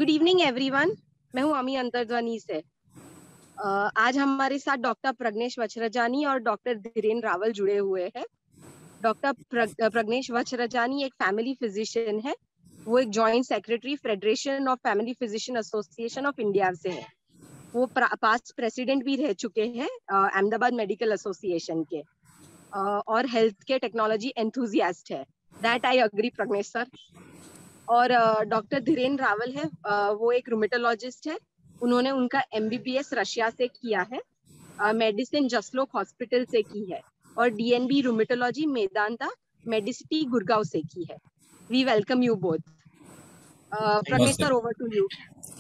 Good evening everyone. मैं हूं अमी अंतर्ध्वनि से। आज हमारे साथ डॉक्टर प्रज्ञेश वचरजानी और डॉक्टर धीरेन रावल जुड़े हुए हैं। डॉक्टर प्रज्ञेश वचरजानी एक फैमिली फिजिशियन है। वो एक joint secretary federation of family physician association of India से है। वो पास्ट प्रेसिडेंट भी रह चुके हैं अहमदाबाद मेडिकल एसोसिएशन के, और हेल्थ के टेक्नोलॉजी एंथुजियास्ट है। That I agree Pragnesh sir. और डॉक्टर धीरेन रावल है, वो एक रूमेटोलॉजिस्ट है। उन्होंने उनका एमबीबीएस रशिया से किया है, मेडिसिन जसलोक हॉस्पिटल से की है, और DNB rheumatology Medanta Medicity Gurgaon से की है। We welcome you both. Pragnesh sir, over to you.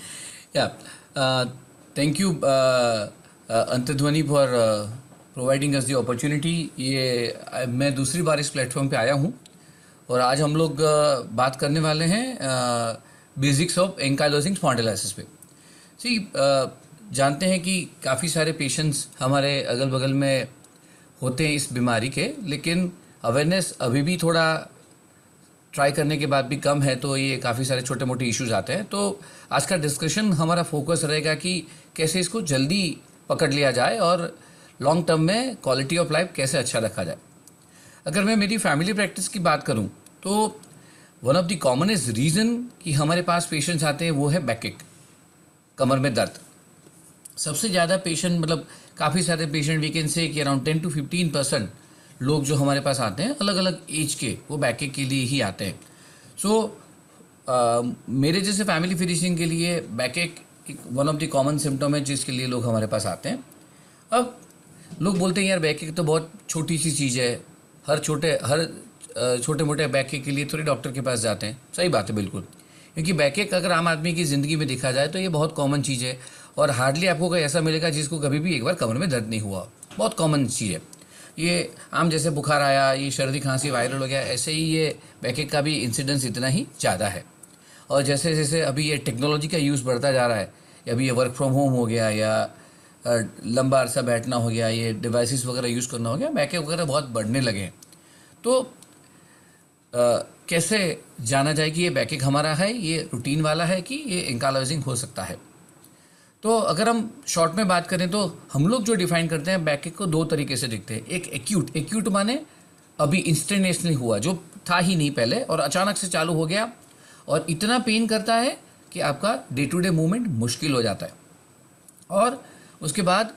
Thank you Antardhvani for providing us the opportunity. ये मैं दूसरी बार इस प्लेटफॉर्म पे आया हूँ और आज हम लोग बात करने वाले हैं बेसिक्स ऑफ एंकाइलोजिंग स्पॉन्डिलोसिस पे। जानते हैं कि काफ़ी सारे पेशेंट्स हमारे अगल बगल में होते हैं इस बीमारी के, लेकिन अवेयरनेस अभी भी थोड़ा ट्राई करने के बाद भी कम है, तो ये काफ़ी सारे छोटे मोटे इश्यूज आते हैं। तो आज का डिस्कशन हमारा फोकस रहेगा कि कैसे इसको जल्दी पकड़ लिया जाए और लॉन्ग टर्म में क्वालिटी ऑफ लाइफ कैसे अच्छा रखा जाए। अगर मैं मेरी फैमिली प्रैक्टिस की बात करूं तो one of the commonest reason कि हमारे पास पेशेंट्स आते हैं वो है बैक, कमर में दर्द। सबसे ज़्यादा पेशेंट, मतलब काफ़ी सारे पेशेंट, वी कैन से कि अराउंड 10 to 15% लोग जो हमारे पास आते हैं अलग अलग एज के, वो बैक के लिए ही आते हैं। मेरे जैसे फैमिली फिजिशियन के लिए back one of the common symptom है जिसके लिए लोग हमारे पास आते हैं। अब लोग बोलते हैं यार बैक तो बहुत छोटी सी चीज़ है, हर छोटे मोटे बैक के लिए थोड़ी डॉक्टर के पास जाते हैं। सही बात है, बिल्कुल, क्योंकि बैक अगर आम आदमी की ज़िंदगी में देखा जाए तो ये बहुत कॉमन चीज़ है और हार्डली आपको कोई ऐसा मिलेगा जिसको कभी भी एक बार कमर में दर्द नहीं हुआ। बहुत कॉमन चीज़ है ये। आम जैसे बुखार आया, ये सर्दी खांसी वायरल हो गया, ऐसे ही ये बैक का भी इंसिडेंस इतना ही ज़्यादा है। और जैसे जैसे अभी ये टेक्नोलॉजी का यूज़ बढ़ता जा रहा है, अभी ये वर्क फ्रॉम होम हो गया या लंबा अरसा बैठना हो गया, ये डिवाइसेस वगैरह यूज़ करना हो गया, बैक वगैरह बहुत बढ़ने लगे हैं। तो कैसे जाना जाए कि ये बैक हमारा है, ये रूटीन वाला है कि ये एंकाइलोजिंग हो सकता है। तो अगर हम शॉर्ट में बात करें तो हम लोग जो डिफाइन करते हैं बैक को दो तरीके से दिखते हैं। एक एक्यूट माने अभी इंस्टेंटेनियसली हुआ, जो था ही नहीं पहले और अचानक से चालू हो गया और इतना पेन करता है कि आपका डे टू डे मूवमेंट मुश्किल हो जाता है। और उसके बाद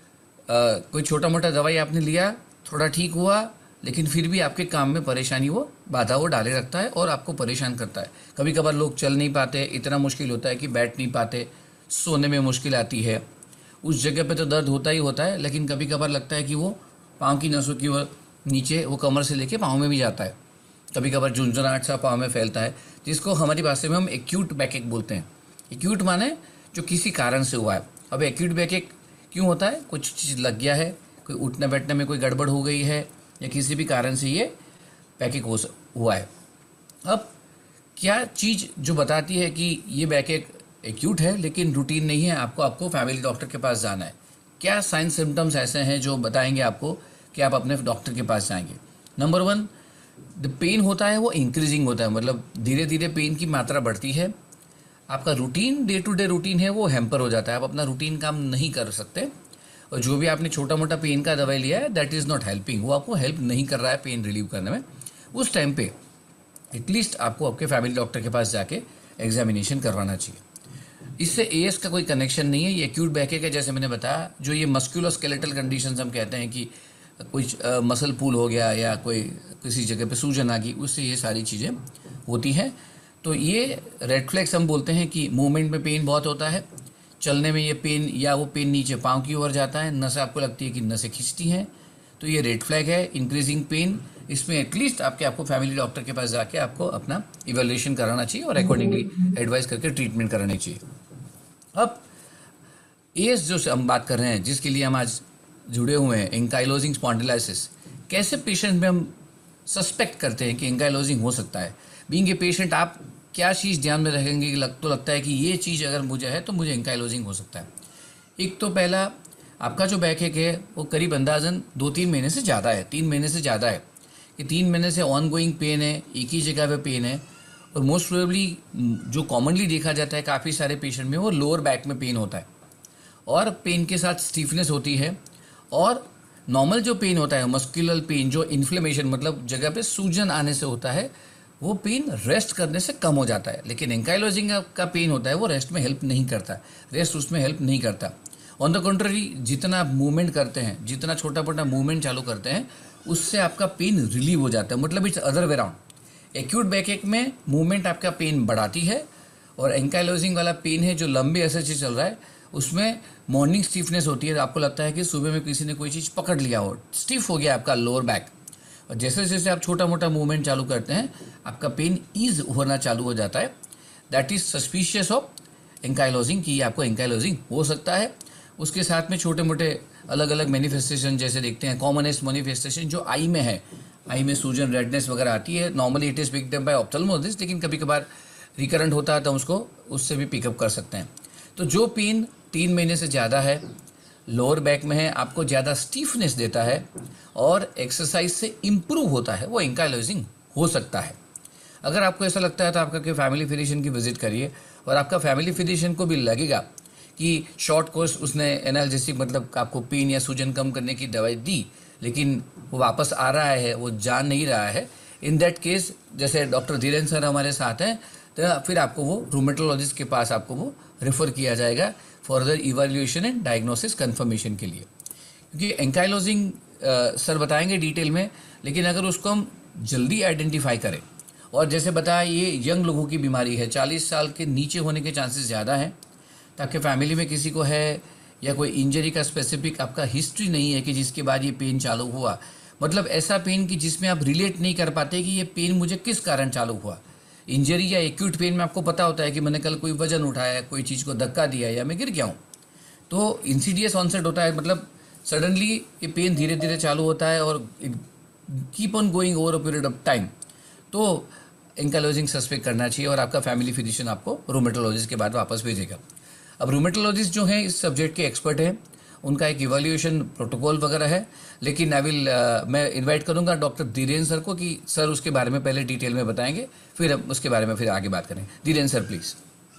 कोई छोटा मोटा दवाई आपने लिया, थोड़ा ठीक हुआ, लेकिन फिर भी आपके काम में परेशानी, वो बाधा वो डाले रखता है और आपको परेशान करता है। कभी कभार लोग चल नहीं पाते, इतना मुश्किल होता है कि बैठ नहीं पाते, सोने में मुश्किल आती है। उस जगह पे तो दर्द होता ही होता है, लेकिन कभी कभार लगता है कि वो पाँव की नसों की वो नीचे, वो कमर से लेके पाँव में भी जाता है। कभी कभार झुंझुनाहट सा पाँव में फैलता है, जिसको हमारी भाषा में हम एक्यूट बैक बोलते हैं। एक्यूट माने जो किसी कारण से हुआ है। अब एक्यूट बैक क्यों होता है? कुछ चीज़ लग गया है, कोई उठने बैठने में कोई गड़बड़ हो गई है, या किसी भी कारण से ये बैक हुआ है। अब क्या चीज़ जो बताती है कि ये बैक एक्यूट है लेकिन रूटीन नहीं है, आपको फैमिली डॉक्टर के पास जाना है? क्या साइन सिम्टम्स ऐसे हैं जो बताएंगे आपको कि आप अपने डॉक्टर के पास जाएंगे? नंबर 1, द पेन होता है वो इंक्रीजिंग होता है, मतलब धीरे धीरे पेन की मात्रा बढ़ती है। आपका routine, day to day routine है वो हैम्पर हो जाता है, आप अपना रूटीन काम नहीं कर सकते, और जो भी आपने छोटा मोटा पेन का दवाई लिया है दैट इज़ नॉट हेल्पिंग, वो आपको हेल्प नहीं कर रहा है पेन रिलीव करने में। उस टाइम पे एटलीस्ट आपको आपके फैमिली डॉक्टर के पास जाके एग्जामिनेशन करवाना चाहिए। इससे एएस का कोई कनेक्शन नहीं है, ये एक्यूट बैक है। जैसे मैंने बताया, जो ये मस्कुलोस्केलेटल कंडीशंस हम कहते हैं कि कोई मसल पुल हो गया या कोई किसी जगह पे सूजन आ गई, उससे ये सारी चीज़ें होती हैं। तो ये रेड फ्लैग्स हम बोलते हैं कि मूवमेंट में पेन बहुत होता है, चलने में ये पेन, या वो पेन नीचे पाँव की ओर जाता है, नसें आपको लगती है कि नसें खींचती हैं, तो ये रेड फ्लैग है, इंक्रीजिंग पेन। इसमें एटलीस्ट आपको फैमिली डॉक्टर के पास जाके आपको अपना इवैल्यूएशन कराना चाहिए और अकॉर्डिंगली एडवाइस करके ट्रीटमेंट करानी चाहिए। अब एएस जो हम बात कर रहे हैं, जिसके लिए हम आज जुड़े हुए हैं, एंकाइलोजिंग स्पॉन्डिलोसिस, कैसे पेशेंट में हम सस्पेक्ट करते हैं कि एंकाइलोजिंग हो सकता है? बीइंग ए पेशेंट आप क्या चीज़ ध्यान में रखेंगे कि लगता है कि ये चीज़ अगर मुझे है तो मुझे एंकाइलोजिंग हो सकता है? एक तो पहला, आपका जो बैक है वो करीब अंदाजन 2-3 महीने से ज़्यादा है, 3 महीने से ज़्यादा है, कि 3 महीने से ऑन गोइंग पेन है, एक ही जगह पे पेन है, और मोस्ट प्रोबेबली जो कॉमनली देखा जाता है काफ़ी सारे पेशेंट में, वो लोअर बैक में पेन होता है और पेन के साथ स्टीफनेस होती है। और नॉर्मल जो पेन होता है, मस्कुलर पेन, जो इन्फ्लेमेशन मतलब जगह पे सूजन आने से होता है, वो पेन रेस्ट करने से कम हो जाता है। लेकिन एंकाइलोजिंग का पेन होता है वो रेस्ट में हेल्प नहीं करता, रेस्ट उसमें हेल्प नहीं करता। ऑन द कंट्ररी, जितना आप मूवमेंट करते हैं, जितना छोटा मोटा मूवमेंट चालू करते हैं, उससे आपका पेन रिलीव हो जाता है। मतलब it's other way round. Acute backache में मूवमेंट आपका पेन बढ़ाती है, और एंकाइलोजिंग वाला पेन है जो लंबे अरसे से चल रहा है, उसमें मॉर्निंग स्टीफनेस होती है। आपको लगता है कि सुबह में किसी ने कोई चीज़ पकड़ लिया हो, स्टिफ हो गया आपका लोअर बैक। और जैसे जैसे आप छोटा मोटा मूवमेंट चालू करते हैं, आपका पेन ईज होना चालू हो जाता है। That is suspicious of ankylosing, कि आपको एंकाइलोजिंग हो सकता है। उसके साथ में छोटे मोटे अलग अलग मैनिफेस्टेशन जैसे देखते हैं। कॉमनेस्ट मैनिफेस्टेशन जो आई में है, आई में सूजन, रेडनेस वगैरह आती है। Normally it is picked up by ophthalmologist, लेकिन कभी कभार रिकरेंट होता है तो उसको उससे भी पिकअप कर सकते हैं। तो जो पेन 3 महीने से ज़्यादा है, लोअर बैक में है, आपको ज़्यादा स्टीफनेस देता है और एक्सरसाइज से इम्प्रूव होता है, वो एंकाइलोजिंग हो सकता है। अगर आपको ऐसा लगता है तो आपका कोई फैमिली फिजिशियन की विजिट करिए, और आपका फैमिली फिजिशियन को भी लगेगा कि शॉर्ट कोर्स उसने एनाल्जेसिक मतलब आपको पेन या सूजन कम करने की दवाई दी, लेकिन वो वापस आ रहा है, वो जान नहीं रहा है, इन दैट केस जैसे डॉक्टर धीरेन्द्र सर हमारे साथ हैं, तो फिर आपको वो रूमेटोलॉजिस्ट के पास आपको वो रेफ़र किया जाएगा further evaluation and diagnosis confirmation के लिए। क्योंकि एंकाइलोजिंग सर बताएंगे डिटेल में, लेकिन अगर उसको हम जल्दी आइडेंटिफाई करें, और जैसे बताया ये यंग लोगों की बीमारी है, 40 साल के नीचे होने के चांसेस ज़्यादा हैं, ताकि फैमिली में किसी को है या कोई इंजरी का स्पेसिफिक आपका हिस्ट्री नहीं है कि जिसके बाद ये पेन चालू हुआ, मतलब ऐसा पेन कि जिसमें आप रिलेट नहीं कर पाते कि ये पेन मुझे किस कारण चालू हुआ। इंजरी या एक्यूट पेन में आपको पता होता है कि मैंने कल कोई वजन उठाया, कोई चीज़ को धक्का दिया या मैं गिर गया हूँ, तो इंसीडियस ऑनसेट होता है, मतलब सडनली ये पेन धीरे धीरे चालू होता है और keep on going over a period of time. तो एंकाइलोजिंग सस्पेक्ट करना चाहिए, और आपका फैमिली फिजिशियन आपको रूमेटोलॉजिस्ट के बाद वापस भेजेगा। अब रूमेटोलॉजिस्ट जो हैं इस सब्जेक्ट के एक्सपर्ट हैं, उनका एक इवैल्यूएशन प्रोटोकॉल वगैरह है, लेकिन मैं इनवाइट करूंगा डॉक्टर धीरेन्द्र सर को कि सर उसके बारे में पहले डिटेल में बताएंगे, फिर उसके बारे में फिर आगे बात करें। Dhirendra sir please.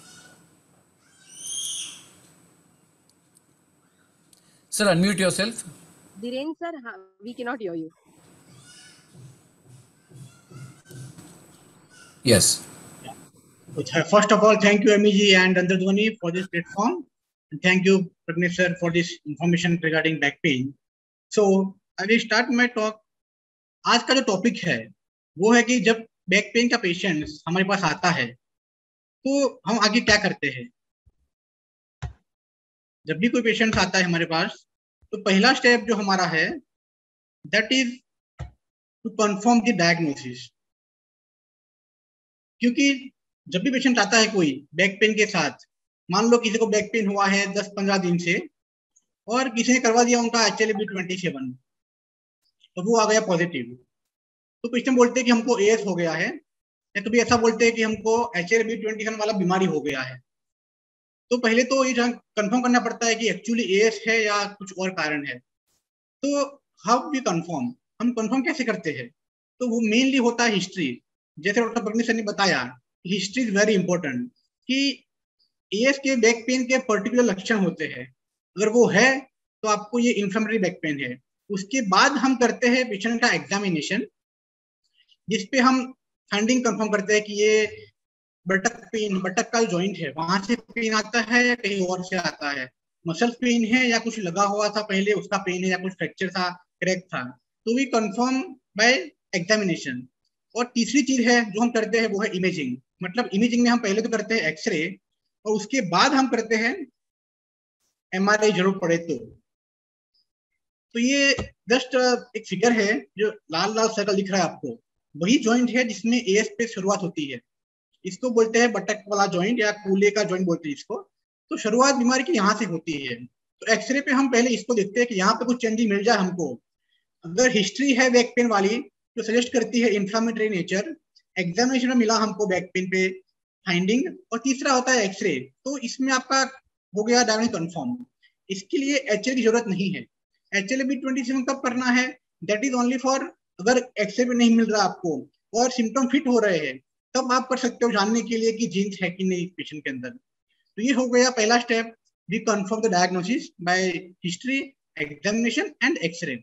Sir unmute yourself. Dhirendra sir, we cannot hear you. Yes. First of all, thank you Ami ji and Andradwani for this platform, and thank you Pragnesh sir for this information regarding back pain. So I will start my talk. आज का जो topic है वो है कि जब back pain का patient हमारे पास आता है तो हम आगे क्या करते हैं। जब भी कोई पेशेंट आता है हमारे पास, तो पहला स्टेप जो हमारा है that is to confirm the diagnosis. क्योंकि जब भी पेशेंट आता है कोई बैक पेन के साथ, मान लो किसी को बैक पेन हुआ है 10-15 दिन से, और किसी ने करवा दिया उनका HLA-B27, तो वो आ गया पॉजिटिव, तो पेशेंट बोलते हैं कि हमको AS हो गया है, या कभी ऐसा बोलते हैं कि हमको HLA-B27 वाला बीमारी हो गया है। तो पहले तो ये कंफर्म करना पड़ता है कि एक्चुअली AS है या कुछ और कारण है। तो हाउ वी कंफर्म, हम कंफर्म कैसे करते हैं? तो वो मेनली होता है हिस्ट्री। जैसे डॉक्टर प्रगनेश सर ने बताया, हिस्ट्री इज वेरी इंपॉर्टेंट, कि एएस के बैक पेन के पर्टिकुलर लक्षण होते हैं। अगर वो है तो आपको ये इन्फ्लेमेटरी बैक पेन है। उसके बाद हम करते हैं पेशेंट का एग्जामिनेशन, जिसपे हम फाइंडिंग कंफर्म करते हैं कि ये बटक का जॉइंट है वहां से पेन आता है या कहीं और से आता है, मसल पेन है या कुछ लगा हुआ था पहले उसका पेन है, या कुछ फ्रैक्चर था, क्रैक था। तो वी कंफर्म बाय एग्जामिनेशन। और तीसरी चीज है जो हम करते हैं वो है इमेजिंग। मतलब इमेजिंग में हम पहले तो करते हैं एक्सरे, और उसके बाद हम करते हैं MRI जरूरत पड़े तो ये जस्ट एक फिगर है जो लाल लाल सर्कल दिख रहा है आपको, वही जॉइंट है जिसमें एएस पे शुरुआत होती है। इसको बोलते हैं बटक वाला जॉइंट या कूल्हे का जॉइंट बोलते हैं इसको। तो शुरुआत बीमारी की यहाँ से होती है। तो एक्सरे पे हम पहले इसको देखते हैं कि यहाँ पे कुछ चेंजिंग मिल जाए हमको। अगर हिस्ट्री है बैक पेन वाली जो सजेस्ट करती है इन्फ्लेमेटरी नेचर, एग्जामिनेशन में मिला हमको बैक पेन पे फाइंडिंग, और तीसरा होता है एक्सरे, तो इसमें आपका हो गया डायग्नोसिस कंफर्म। इसके लिए HLA की जरूरत नहीं है। HLA-B27 कब करना है? दैट इज ओनली फॉर अगर एक्सरे पे नहीं मिल रहा आपको और सिम्टम फिट हो रहे हैं, तब आप कर सकते हो जानने के लिए कि जीन्स है कि नहीं पेशेंट के अंदर। तो ये हो गया पहला step, we confirm the diagnosis by history, examination and x-ray.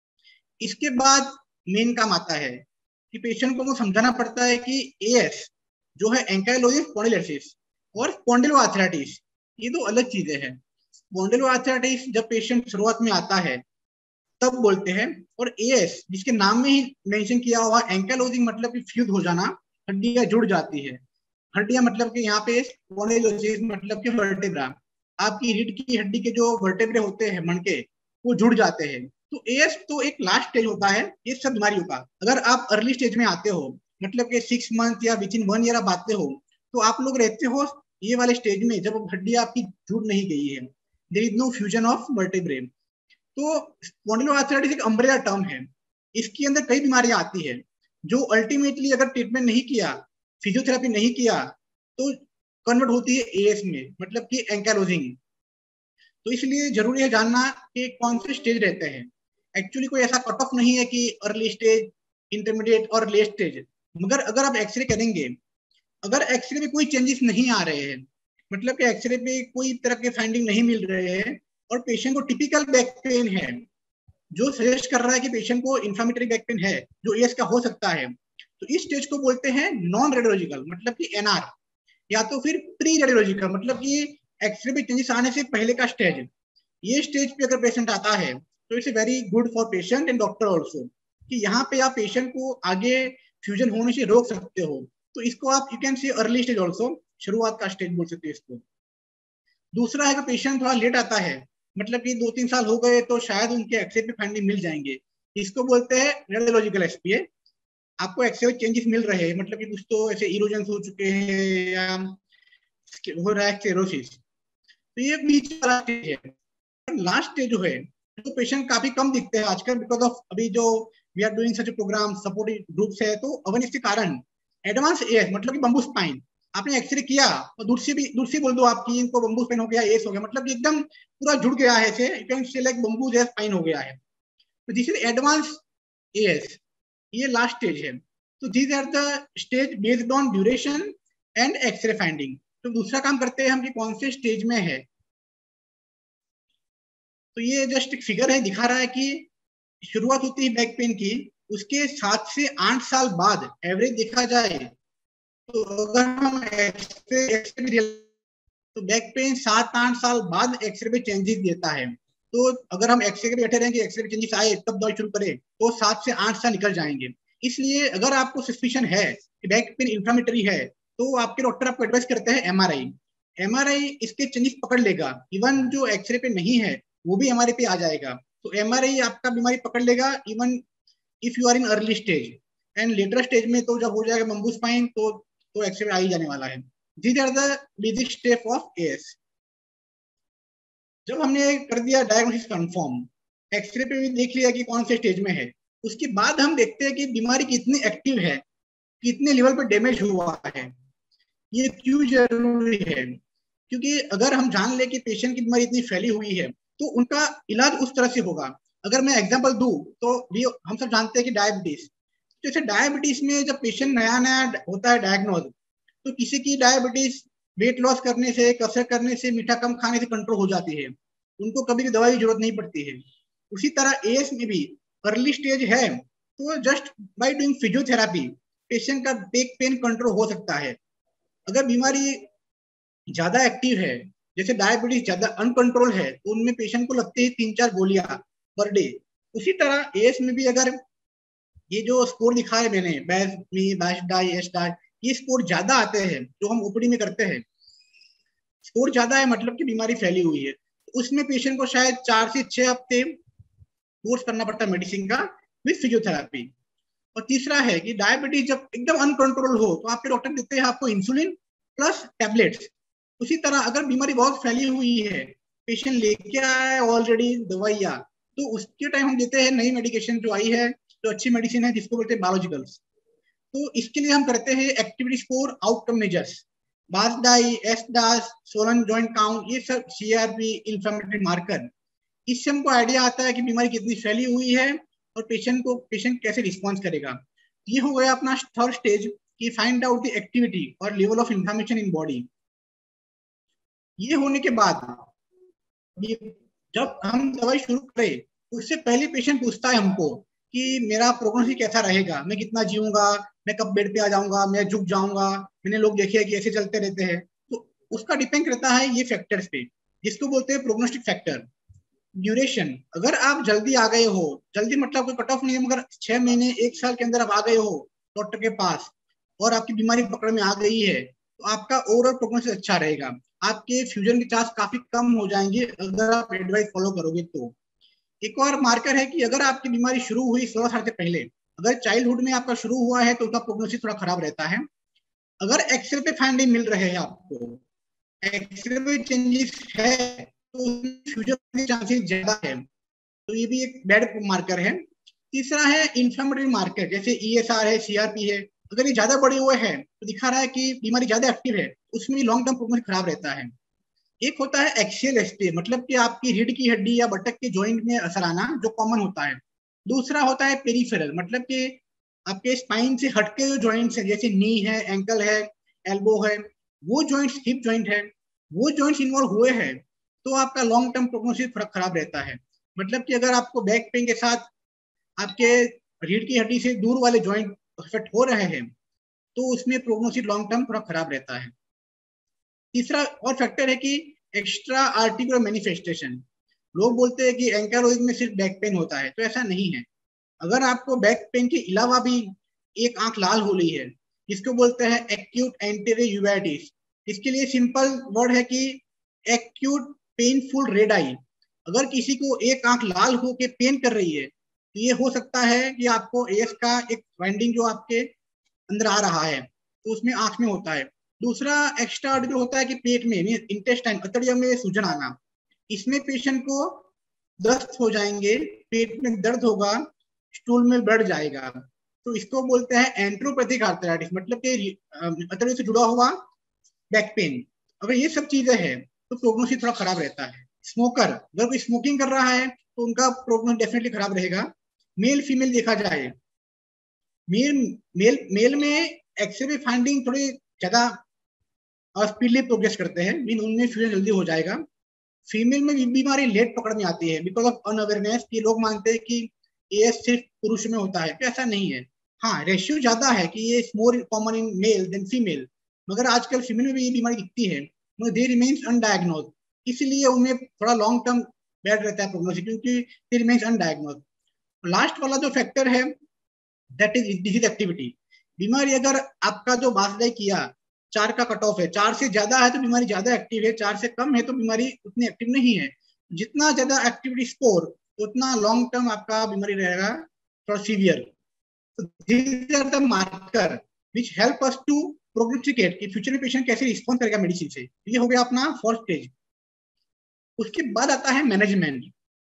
इसके बाद मेन काम आता है कि पेशेंट को समझाना पड़ता है कि एएस जो है एंकाइलोसिस स्पॉन्डिलोलिसिस और स्पॉन्डिलोआर्थराइटिस, ये दो अलग चीजें हैं। स्पॉन्डिलोआर्थराइटिस जब पेशेंट शुरुआत में आता है तब बोलते हैं, और एएस जिसके नाम में ही मेंशन किया हुआ एंकाइलोसिस मतलब कि फ्यूज हो जाना, हड्डियां जुड़ जाती है। हड्डियां मतलब कि यहाँ पे स्पॉन्डिलोसिस मतलब कि वर्टेब्रा, आपकी रीढ़ की हड्डी के जो वर्टेब्रे होते हैं मणके, वो जुड़ जाते हैं। तो एएस तो एक लास्ट स्टेज होता है ये सब बीमारियों का। अगर आप अर्ली स्टेज में आते हो, मतलब कि 6 मंथ या विद इन 1 ईयर आप आते हो, तो आप लोग रहते हो ये वाले स्टेज में जब हड्डियां आपकी जुड़ नहीं गई है, there is no fusion of vertebrae. तो स्पॉन्डिलोआर्थराइटिस एक अम्ब्रेला टर्म है, इसके अंदर कई बीमारियां आती है जो अल्टीमेटली अगर ट्रीटमेंट नहीं किया, फिजियोथेरेपी नहीं किया, तो कन्वर्ट होती है एएस में, मतलब कि एंकाइलोजिंग। तो इसलिए जरूरी है जानना कि कौन से स्टेज रहते हैं। एक्चुअली कोई ऐसा कट ऑफ नहीं है कि अर्ली स्टेज, इंटरमीडिएट और लेट स्टेज, मगर अगर आप एक्सरे करेंगे, अगर एक्सरे में कोई चेंजेस नहीं आ रहे हैं, मतलब कि एक्सरे पे कोई तरह के फाइंडिंग नहीं मिल रहे हैं, और पेशेंट को टिपिकल बैक पेन है जो सजेस्ट कर रहा है कि पेशेंट को इन्फ्लेमेटरी बैक पेन है जो एएस का हो सकता है, तो इस स्टेज को बोलते हैं नॉन रेडियोलॉजिकल, मतलब कि एनआर, या तो फिर प्री रेडियोलॉजिकल, मतलब कि एक्सरे में चेंजेस आने से पहले का स्टेज। ये स्टेज पे अगर पेशेंट आता है तो it's very good for patient and doctor also, कि यहाँ पे आप पेशेंट को आगे फ्यूजन होने से रोक सकते हो। तो इसको आप you can see early stage also, शुरुआत का स्टेज बोल सकते हो इसको। दूसरा है कि पेशेंट थोड़ा लेट आता है, मतलब कि 2-3 साल हो गए तो शायद उनके एक्सरे पे फाइंडिंग मिल जाएंगे, इसको बोलते हैं रेडियोलॉजिकल एसपीए। आपको एक्सरे चेंजेस मिल रहे हैं, मतलब कि कुछ तो ऐसे इरोजन हो चुके हैं या हो रहा है स्क्लेरोसिस, तो ये बीच वाला स्टेज है। लास्ट स्टेज जो है, तो पेशेंट काफी कम दिखते हैं आजकल बिकॉज ऑफ अभी जो we are doing such program supportive groups है, तो अवेयरनेस के कारण एडवांस एएस मतलब कि बम्बू स्पाइन, आपने एक्सरे किया और दूर से बोल दो आपकी इनको बम्बू स्पाइन हो गया, एस हो गया, मतलब कि एकदम पूरा जुड़ गया है, ऐसे you can say like bamboo जैसा स्पाइन हो गया है, तो दिस इज एडवांस एएस, ये लास्ट स्टेज है। तो these are the stage based on duration and x-ray finding. तो दूसरा काम करते हैं हम कि कौन से स्टेज में है। तो ये जस्ट एक फिगर है, दिखा रहा है कि शुरुआत होती है बैक पेन की, उसके 7 से 8 साल बाद एवरेज देखा जाए तो अगर हम एक्सरे तो बैक पेन 7-8 साल बाद एक्सरे पे चेंजेस देता है। तो अगर हम एक्सरे पे बैठे रहेंगे, एक्सरे पे चेंजेस आए तब दवाई शुरू करें, तो 7 से 8 साल निकल जाएंगे। इसलिए अगर आपको सस्पिशन है कि बैक पेन इन्फ्लेमेटरी है, तो आपके डॉक्टर आपको एडवाइस करते हैं एमआरआई। एमआरआई इसके चेंजेस पकड़ लेगा, इवन जो एक्सरे पे नहीं है वो भी एमआरआई पे आ जाएगा। तो एमआरआई आपका बीमारी पकड़ लेगा even if you are in early stage. And later stage में तो जब हो जाएगा बम्बू स्पाइन, तो एक्सरे आ ही जाने वाला है। These are the basic step of AS। जब हमने कर दिया डायग्नोसिस कंफर्म, एक्सरे पे भी देख लिया कि कौन से स्टेज में है, उसके बाद हम देखते हैं कि बीमारी कितनी एक्टिव है, कितने लेवल पे डैमेज हुआ है। ये क्यों जरूरी है? क्योंकि अगर हम जान ले कि पेशेंट की बीमारी इतनी फैली हुई है तो उनका इलाज उस तरह से होगा। अगर मैं एग्जांपल दूं तो भी हम सब जानते हैं कि डायबिटीज, जैसे डायबिटीज में जब पेशेंट नया नया होता है डायग्नोज, तो किसी की डायबिटीज वेट लॉस करने से, कसरत करने से, मीठा कम खाने से कंट्रोल हो जाती है, उनको कभी भी दवाई की जरूरत नहीं पड़ती है। उसी तरह एएस में भी अर्ली स्टेज है तो just by doing physiotherapy patient का बैक पेन कंट्रोल हो सकता है। अगर बीमारी ज्यादा एक्टिव है, जैसे डायबिटीज ज्यादा अनकंट्रोल है, तो उनमें पेशेंट को लगती है 3-4 गोलियां पर डे। उसी तरह एएस में भी अगर ये जो स्कोर दिखा है मैंने, ये स्कोर ज्यादा आते हैं जो हम ओपीडी में करते हैं, स्कोर ज्यादा है मतलब कि बीमारी फैली हुई है, उसमें पेशेंट को शायद 4 से 6 हफ्ते कोर्स करना पड़ता है मेडिसिन का विद फिजियोथेरेपी। और तीसरा है कि डायबिटीज जब एकदम अनकंट्रोल हो तो आपके डॉक्टर देते हैं आपको इंसुलिन प्लस टैबलेट्स। उसी तरह अगर बीमारी बहुत फैली हुई है, पेशेंट लेके आया है ऑलरेडी दवाइयाँ, तो उसके टाइम हम देते हैं नई मेडिकेशन जो आई है, जो अच्छी मेडिसिन है जिसको बोलते हैं बायोलॉजिकल्स। तो इसके लिए हम करते हैं activity score outcome measures, BASDAI, ASDAS, swollen joint count, ये सब सीआरपी इंफ्लेमेटरी मार्कर। इससे हमको आइडिया आता है कि बीमारी कितनी फैली हुई है और पेशेंट कैसे रिस्पॉन्स करेगा। ये हो गया अपना थर्ड स्टेज, कि फाइंड आउट द एक्टिविटी और level of information in body. ये होने के बाद जब हम दवाई शुरू करें उससे पहले पेशेंट पूछता है हमको कि मेरा प्रोग्नोसिस कैसा रहेगा, मैं कितना जीऊंगा, मैं कब बेड पे आ जाऊंगा, मैं झुक जाऊंगा, मैंने लोग देखे हैं कि ऐसे चलते रहते हैं। तो उसका डिपेंड करता है ये फैक्टर्स पे, जिसको बोलते हैं प्रोग्नोस्टिक फैक्टर। ड्यूरेशन, अगर आप जल्दी आ गए हो, जल्दी मतलब कोई कट ऑफ नहीं है, मगर 6 महीने 1 साल के अंदर आप आ गए हो डॉक्टर के पास और आपकी बीमारी पकड़ में आ गई है, तो आपका ओवरऑल प्रोग्नोसिस अच्छा रहेगा। आपके फ्यूजन के चांस काफी कम हो जाएंगे अगर आप एडवाइस फॉलो करोगे तो। एक और मार्कर है कि अगर आपकी बीमारी शुरू हुई 16 साल से पहले, अगर चाइल्डहुड में आपका शुरू हुआ है तो उसका प्रोग्नोसिस थोड़ा खराब रहता है। अगर एक्सरे पे फाइंडिंग मिल रहे हैं आपको, एक्सरे में चेंजेस है, तो फ्यूचर के चांसेस ज्यादा है, तो ये भी एक बैड मार्कर है। तीसरा है इन्फ्लेमेटरी मार्कर, जैसे ईएसआर है, सीआरपी है। अगर ये ज्यादा बढ़े हुए हैं तो दिखा रहा है कि बीमारी ज्यादा एक्टिव है, उसमें लॉन्ग टर्म प्रोग्नोसिस खराब रहता है। एक होता है एक्सियल एस्पे, मतलब कि आपकी रीढ़ की हड्डी या बटक के जॉइंट में असर आना, जो कॉमन होता है। दूसरा होता है पेरिफेरल, मतलब कि आपके स्पाइन से हटके जो जॉइंट्स है, जैसे नी है, एंकल है, एल्बो है, वो जॉइंट्स, हिप जॉइंट है, वो जॉइंट्स इन्वॉल्व हुए हैं, तो आपका लॉन्ग टर्म प्रोग्नोसिस थोड़ा खराब रहता है। मतलब कि अगर आपको बैक पेन के साथ आपके रीढ़ की हड्डी से दूर वाले जॉइंट अफेक्ट हो रहे हैं, तो उसमें प्रोग्नोसिस लॉन्ग टर्म थोड़ा खराब रहता है। तीसरा और फैक्टर है कि एक्स्ट्रा आर्टिकुलर मैनिफेस्टेशन। लोग बोलते हैं कि एंकाइलोसिस में सिर्फ बैक पेन होता है, तो ऐसा नहीं है। अगर आपको बैक पेन के अलावा भी एक आंख लाल हो रही है, जिसको बोलते हैं एक्यूट एंटेरियर यूवेटिस, इसके लिए सिंपल वर्ड है कि एक्यूट पेनफुल रेड आई। अगर किसी को एक आंख लाल होकर पेन कर रही है, तो ये हो सकता है कि आपको एएस का एक फाइंडिंग जो आपके अंदर आ रहा है, तो उसमें आंख में होता है। दूसरा एक्स्ट्रा आर्टिकल होता है कि पेट में इंटेस्टाइन, अतड़िया में सूजन आना। इसमें पेशेंट को दस्त हो जाएंगे, पेट में दर्द होगा, स्टूल में बढ़ जाएगा, तो इसको बोलते हैं एंट्रोपैथिक आर्थराइटिस, मतलब कि अतड़ियों से जुड़ा हुआ बैक पेन। अगर ये सब चीजें हैं तो प्रोग्नोसिस थोड़ा खराब रहता है। स्मोकर, अगर कोई स्मोकिंग कर रहा है तो उनका प्रोग्नोसिस डेफिनेटली खराब रहेगा। मेल फीमेल देखा जाए, मेल में एक्सरे फाइंडिंग थोड़ी ज्यादा स्पीडली प्रोग्रेस करते हैं, मीन उनमें फ्यूजन जल्दी हो जाएगा। फीमेल में बीमारी लेट पकड़ में आती है बिकॉज ऑफ अनअवेयरनेस, कि लोग मानते हैं कि एएस सिर्फ पुरुष में होता है, तो ऐसा नहीं है। हाँ, रेशियो ज्यादा है कि ये more common in male than female, मगर आजकल फीमेल में भी ये बीमारी दिखती है, मगर दे रिमेन्स अनडायग्नोज, इसलिए उन्हें थोड़ा लॉन्ग टर्म बैड रहता है प्रोग्नोसिस, क्योंकि दे रिमेन्स अनडायग्नोज। लास्ट वाला जो फैक्टर है दैट इज डिजीज एक्टिविटी। बीमारी अगर आपका जो बासलाई किया 4 का कट ऑफ है, 4 से ज्यादा है तो बीमारी ज्यादा एक्टिव है, 4 से कम है तो बीमारी उतनी एक्टिव नहीं है। जितना ज्यादा एक्टिविटी स्कोर, उतना लॉन्ग टर्म आपका बीमारी रहेगा थोड़ा severe. These are the marker which help us to prognosticate कि फ्यूचर में पेशेंट कैसे रिस्पॉन्ड करेगा मेडिसिन से। ये हो गया अपना फर्स्ट स्टेज। उसके बाद आता है मैनेजमेंट।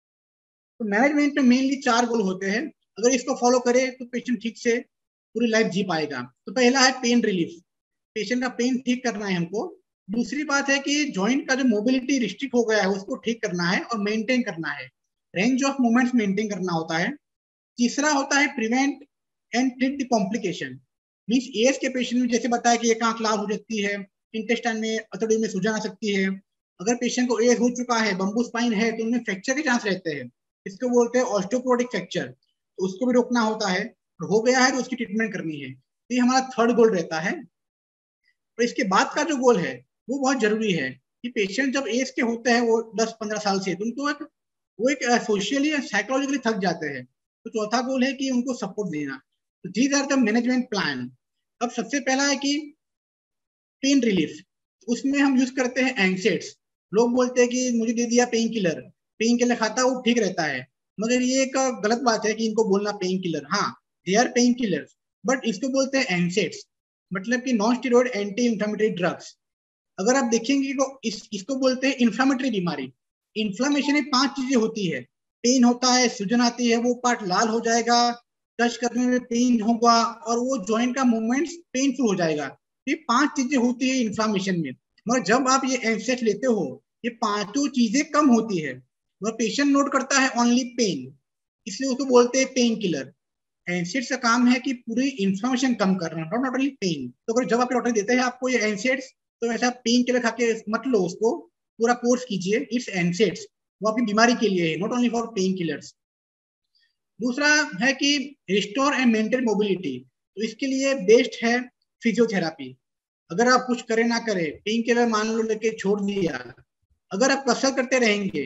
तो मैनेजमेंट में मेनली 4 गोल होते हैं, अगर इसको फॉलो करे तो पेशेंट ठीक से पूरी लाइफ जी पाएगा। तो पहला है पेन रिलीफ, पेशेंट का पेन ठीक करना है हमको। दूसरी बात है कि जॉइंट का जो मोबिलिटी रिस्ट्रिक्ट हो गया है उसको ठीक करना है और मेंटेन करना है, रेंज ऑफ मूवमेंट्स मेंटेन करना होता है। तीसरा होता है prevent and treat the complication, means AS के पेशेंट में जैसे बताया कि एक आंख लाल हो सकती है, इंटेस्टाइन में अतड़ियों में सूजन आ सकती है। अगर पेशेंट को एएस हो चुका है, बम्बू स्पाइन है, तो उनमें फ्रैक्चर के चांस रहते हैं, इसको बोलते हैं ऑस्टियोपोरोटिक फ्रैक्चर, तो उसको भी रोकना होता है। और हो गया है तो उसकी ट्रीटमेंट करनी है। तो ये हमारा थर्ड गोल रहता है। और इसके बाद का जो गोल है वो बहुत जरूरी है कि पेशेंट जब एज के होते हैं वो 10-15 साल से, तो उनको वो एक सोशली एंड साइकोलॉजिकली थक जाते हैं। तो चौथा गोल है कि उनको सपोर्ट देना। तो these are the management plan. अब सबसे पहला है कि पेन रिलीफ, उसमें हम यूज करते हैं एंगसेट्स। लोग बोलते हैं कि मुझे दे दिया पेन किलर, पेन किलर खाता वो ठीक रहता है, मगर ये एक गलत बात है कि इनको बोलना पेन किलर। हाँ, they are pain killer, but इसको बोलते हैं एंगसेट्स, मतलब कि non steroid anti inflammatory drugs. अगर आप देखेंगे तो इसको बोलते हैं इंफ्लेमेटरी बीमारी। इन्फ्लेमेशन में 5 चीजें होती है, पेन होता है, सूजन आती है, वो पार्ट लाल हो जाएगा, टच करने में पेन होगा, और वो जॉइंट का मूवमेंट पेनफुल हो जाएगा। ये 5 चीजें होती है इन्फ्लेमेशन में। मगर जब आप ये एंगसेट लेते हो, ये 5 चीजें कम होती है, मगर पेशेंट नोट करता है ओनली पेन, इसलिए उसको बोलते हैं पेन किलर। एनसेड्स का काम है कि पूरी इंफॉर्मेशन कम करना, नॉट ओनली पेन। तो अगर जब आपके डॉक्टर देते हैं आपको ये एनसेड्स, तो ऐसा पेन किलर खा के मत लो उसको, पूरा कोर्स कीजिए। इट्स एनसेड्स, वो आपकी बीमारी के लिए है, not only for pain killers. दूसरा है कि रिस्टोर एंड मेंटेन मोबिलिटी, तो इसके लिए बेस्ट है फिजियोथेरापी। अगर आप कुछ करे ना करे, पेन किलर मान लो लेके छोड़ दिया, अगर आप कसरत करते रहेंगे,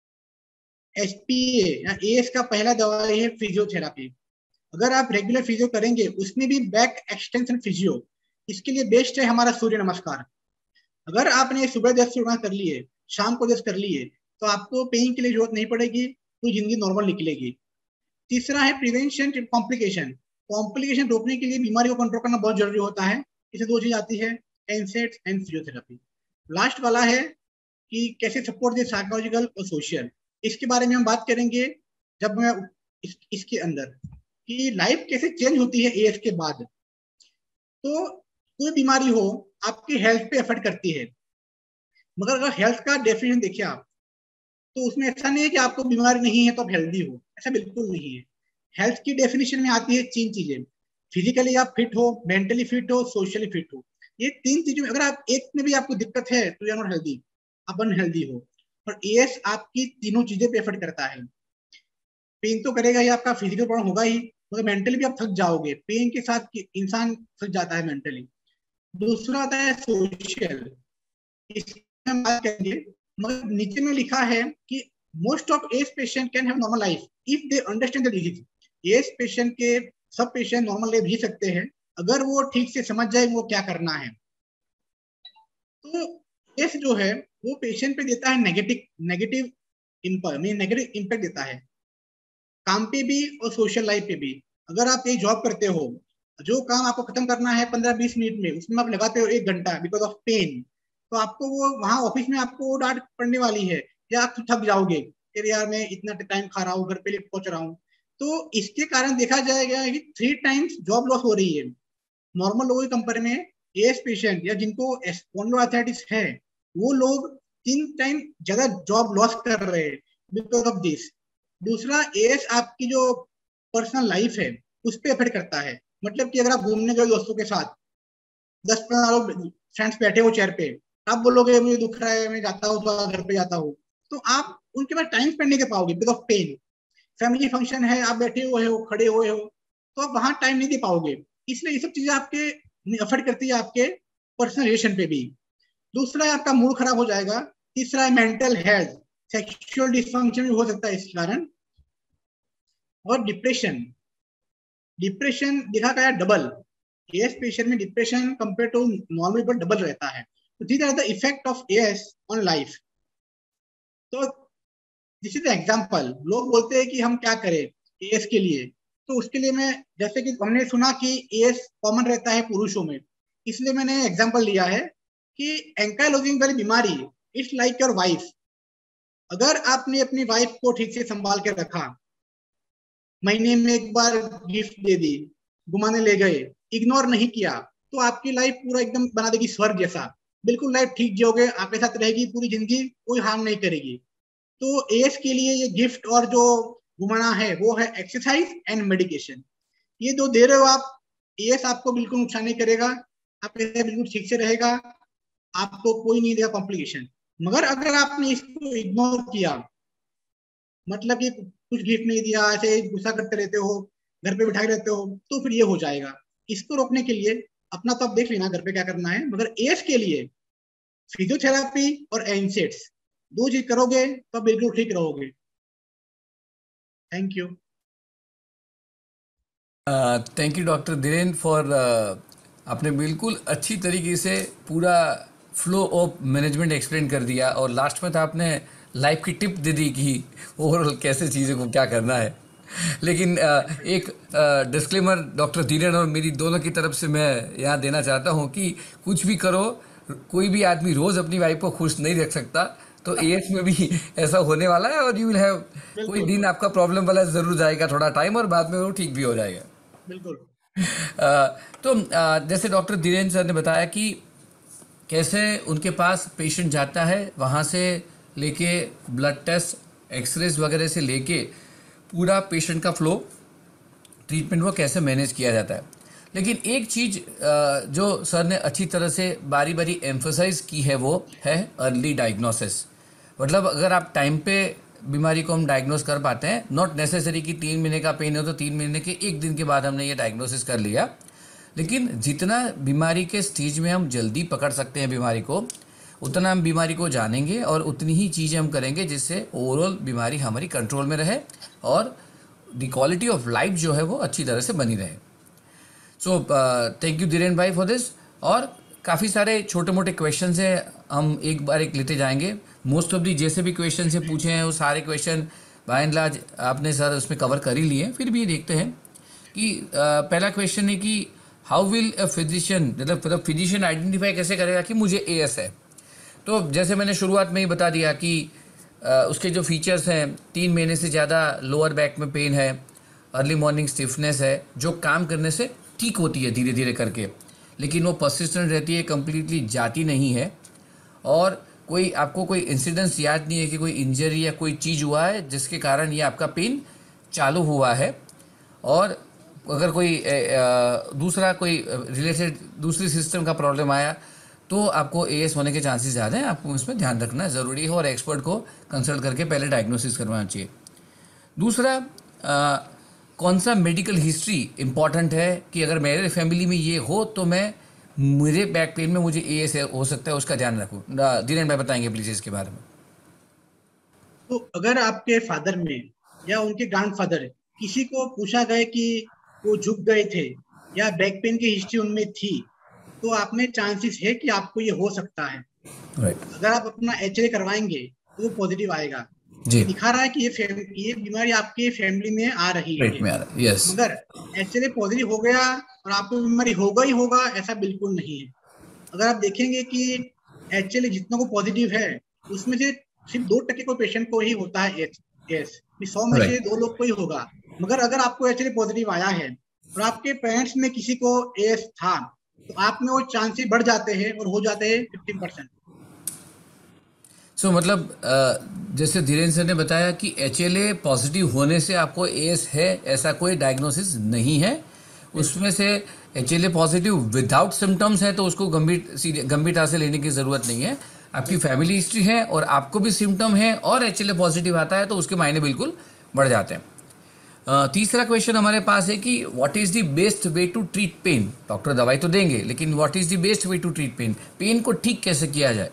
एचपीए या एएस का पहला दवाई है फिजियोथेरापी। अगर आप रेगुलर फिजियो करेंगे, उसमें भी बैक एक्सटेंशन फिजियो, इसके लिए बेस्ट है हमारा सूर्य नमस्कार। अगर आपने सुबह 10 सूर्य कर लिए, शाम को 10 कर लिए, तो आपको पेन के लिए जरूरत नहीं पड़ेगी, तो जिंदगी नॉर्मल निकलेगी। तीसरा है प्रिवेंशन कॉम्प्लिकेशन। कॉम्प्लिकेशन रोकने के लिए बीमारी को कंट्रोल करना बहुत जरूरी होता है। इसे दो चीज आती है, एनसेड्स एंड फिजियोथेरापी। लास्ट वाला है कि कैसे सपोर्ट दे साइकोलॉजिकल और सोशल, इसके बारे में हम बात करेंगे जब मैं इसके अंदर कि लाइफ कैसे चेंज होती है एज के बाद। तो कोई बीमारी हो आपकी हेल्थ पे इफेक्ट करती है, मगर अगर हेल्थ का डेफिनेशन देखिए आप, तो उसमें ऐसा नहीं है कि आपको बीमारी नहीं है तो आप हेल्दी हो, ऐसा बिल्कुल नहीं है। हेल्थ की डेफिनेशन में आती है 3 चीजें, फिजिकली आप फिट हो, मेंटली फिट हो, सोशली फिट हो। ये 3 चीजों में अगर आप एक में भी आपको दिक्कत है तो यू आर नॉट हेल्दी, आप अनहेल्दी हो। और एएस आपकी तीनों चीजें पे इफेक्ट करता है। पेन तो करेगा ही, आपका फिजिकल प्रॉब्लम होगा ही, मगर मेंटली भी आप थक जाओगे। पेन के साथ इंसान थक जाता है मेंटली। दूसरा आता है सोशल, इसमें हम बात करेंगे, मगर नीचे में लिखा है कि most of AS patient can have normal life if they understand the disease. AS patient के सब पेशेंट नॉर्मल लाइफ जी सकते हैं अगर वो ठीक से समझ जाए वो क्या करना है। तो एज जो है वो पेशेंट पे देता है नेगेटिव नेगेटिव इम्पैक्ट देता है, काम पे भी और सोशल लाइफ पे भी। अगर आप एक जॉब करते हो, जो काम आपको खत्म करना है 15-20 मिनट में, उसमें आप लगाते हो 1 घंटा बिकॉज ऑफ पेन, तो आपको वो वहां ऑफिस में आपको डांट पड़ने वाली है, या आप थक जाओगे कि यार मैं इतना टाइम खा रहा हूँ, घर पे लेट पहुंच रहा हूँ। तो इसके कारण देखा जाएगा कि 3 टाइम्स जॉब लॉस हो रही है नॉर्मल लोगों के कंपेयर में। एज पेशेंट या जिनको स्पॉन्डिलोआर्थराइटिस है, वो लोग 3 टाइम ज्यादा जॉब लॉस कर रहे हैं बिकॉज ऑफ दिस। दूसरा, एज आपकी जो पर्सनल लाइफ है उस पर इफेक्ट करता है। मतलब कि अगर आप घूमने गए दोस्तों के साथ, 10-15 लोग फ्रेंड्स बैठे हो चेयर पे, आप बोलोगे मुझे दुख रहा है, मैं जाता हूँ तो घर पे जाता हूँ, तो आप उनके पास टाइम स्पेंड नहीं कर पाओगे because of pain. Family function है, आप बैठे हुए हो, खड़े हुए हो, तो आप वहां टाइम नहीं दे पाओगे। इसलिए ये सब चीजें आपके अफेक्ट करती है आपके पर्सनल रिलेशन पे भी। दूसरा है आपका मूड खराब हो जाएगा। तीसरा है मेंटल हेल्थ, सेक्सुअल डिसफंक्शन भी हो सकता है इस कारण। और डिप्रेशन, डिप्रेशन देखा गया डबल, एएस पेशेंट में डिप्रेशन कंपेयर टू नॉर्मल पर डबल रहता है। तो these are the effect of AS on life. तो दिस इज एग्जांपल। लोग बोलते हैं कि हम क्या करें एएस के लिए, तो उसके लिए मैं, जैसे कि हमने सुना कि एएस कॉमन रहता है पुरुषों में, इसलिए मैंने एग्जांपल लिया है कि एंकाइलोजिंग वाली बीमारी इट्स लाइक योर वाइफ। अगर आपने अपनी वाइफ को ठीक से संभाल के रखा, महीने में एक बार गिफ्ट दे दी, घुमाने ले गए, इग्नोर नहीं किया, तो आपकी लाइफ पूरा एकदम बना देगी स्वर्ग जैसा। बिल्कुल लाइफ ठीक जियोगे, आपके साथ रहेगी पूरी जिंदगी, कोई हार्म नहीं करेगी। तो एज के लिए ये गिफ्ट और जो घुमाना है वो है एक्सरसाइज एंड मेडिकेशन। ये दो दे रहे हो आप, एज आपको बिल्कुल नुकसान नहीं करेगा, आपके बिल्कुल ठीक से रहेगा, आपको कोई नहीं देगा कॉम्प्लिकेशन। मगर अगर आपने इसको इग्नोर किया, मतलब कि कुछ गिफ्ट नहीं दिया, ऐसे गुस्सा करते रहते हो, घर पे बिठाए रहते हो, तो फिर ये हो जाएगा। इसको रोकने के लिए अपना तो आप देख लेना घर पे क्या करना है, मगर एज के लिए फिजियोथेरापी और एनसेड्स दो चीज करोगे तो बिल्कुल ठीक रहोगे। Thank you. Thank you doctor Dhiren for आपने बिल्कुल अच्छी तरीके से पूरा फ्लो ऑफ मैनेजमेंट एक्सप्लेन कर दिया, और लास्ट में तो आपने लाइफ की टिप दे दी कि ओवरऑल कैसे चीज़ों को क्या करना है। लेकिन एक डिस्क्लेमर डॉक्टर धीरेन और मेरी दोनों की तरफ से मैं यहाँ देना चाहता हूँ कि कुछ भी करो, कोई भी आदमी रोज़ अपनी वाइफ को खुश नहीं रख सकता। तो एएस में भी ऐसा होने वाला है, और यू विल हैव कोई बिल्कुल दिन आपका प्रॉब्लम वाला ज़रूर जाएगा थोड़ा टाइम, और बाद में वो ठीक भी हो जाएगा। बिल्कुल। तो जैसे डॉक्टर धीरेन सर ने बताया कि कैसे उनके पास पेशेंट जाता है, वहाँ से लेके ब्लड टेस्ट, एक्सरेज वगैरह से लेके पूरा पेशेंट का फ्लो ट्रीटमेंट वो कैसे मैनेज किया जाता है। लेकिन एक चीज़ जो सर ने अच्छी तरह से बारी बारी एम्फोसाइज की है वो है अर्ली डायग्नोसिस। मतलब अगर आप टाइम पे बीमारी को हम डायग्नोस कर पाते हैं, नॉट नेसेसरी कि 3 महीने का पेन हो तो 3 महीने के 1 दिन के बाद हमने ये डायग्नोसिस कर लिया, लेकिन जितना बीमारी के स्टेज में हम जल्दी पकड़ सकते हैं बीमारी को, उतना हम बीमारी को जानेंगे और उतनी ही चीज़ें हम करेंगे जिससे ओवरऑल बीमारी हमारी कंट्रोल में रहे और द क्वालिटी ऑफ लाइफ जो है वो अच्छी तरह से बनी रहे। सो थैंक यू धीरेन भाई फॉर दिस। और काफ़ी सारे छोटे मोटे क्वेश्चन हैं, हम एक बार एक लेते जाएंगे। मोस्ट ऑफ दी जैसे भी क्वेश्चन से पूछे हैं वो सारे क्वेश्चन बाय एंड लार्ज आपने सर उसमें कवर कर ही लिए। फिर भी देखते हैं कि पहला क्वेश्चन है कि हाउ विल अ फिजिशियन, मतलब फिजिशियन आइडेंटिफाई कैसे करेगा कि मुझे एएस है। तो जैसे मैंने शुरुआत में ही बता दिया कि उसके जो फीचर्स हैं, 3 महीने से ज़्यादा लोअर बैक में पेन है, अर्ली मॉर्निंग स्टिफनेस है जो काम करने से ठीक होती है धीरे धीरे करके, लेकिन वो परसिस्टेंट रहती है, कम्प्लीटली जाती नहीं है, और कोई आपको कोई इंसिडेंस याद नहीं है कि कोई इंजरी या कोई चीज़ हुआ है जिसके कारण ये आपका पेन चालू हुआ है। और अगर कोई दूसरा कोई रिलेटेड दूसरी सिस्टम का प्रॉब्लम आया तो आपको एएस होने के चांसेस ज़्यादा हैं। आपको इसमें ध्यान रखना ज़रूरी है और एक्सपर्ट को कंसल्ट करके पहले डायग्नोसिस करवाना चाहिए। दूसरा, कौन सा मेडिकल हिस्ट्री इम्पॉर्टेंट है कि अगर मेरे फैमिली में ये हो तो मैं मेरे बैक पेन में मुझे एएस हो सकता है, उसका ध्यान रखूँ। धीरेन भाई बताएंगे प्लीज़ इसके बारे में। तो अगर आपके फादर में या उनके ग्रैंडफादर किसी को पूछा गया कि वो झुक गए थे या बैक पेन की हिस्ट्री उनमें थी, तो आप में चांसेस है कि आपको ये हो सकता है। अगर आप अपना एचए करवाएंगे तो वो पॉजिटिव आएगा, दिखा रहा है कि ये बीमारी आपके फैमिली में आ रही है। yes. मगर एचए पॉजिटिव हो गया और आपको बीमारी होगा ही होगा, ऐसा बिल्कुल नहीं है। अगर आप देखेंगे कि एचए जितनों को पॉजिटिव है उसमें से सिर्फ 2% को पेशेंट को ही होता है एच, 100 में से 2 लोग को ही होगा। मगर अगर आपको एचए पॉजिटिव आया है और आपके पेरेंट्स में किसी को एएस था तो आप में वो चांसेस बढ़ जाते हैं और हो जाते हैं 50%। सो मतलब जैसे धीरेन सर ने बताया कि एचएलए पॉजिटिव होने से आपको एएस है ऐसा कोई डायग्नोसिस नहीं है। उसमें से एचएलए पॉजिटिव विदाउट सिम्टम्स है तो उसको गंभीरता से लेने की ज़रूरत नहीं है। आपकी फैमिली हिस्ट्री है और आपको भी सिम्टम है और एचएलए पॉजिटिव आता है तो उसके मायने बिल्कुल बढ़ जाते हैं। तीसरा क्वेश्चन हमारे पास है कि what is the best way to treat pain. Doctor दवाई तो देंगे लेकिन what is the best way to treat pain, pain को ठीक कैसे किया जाए?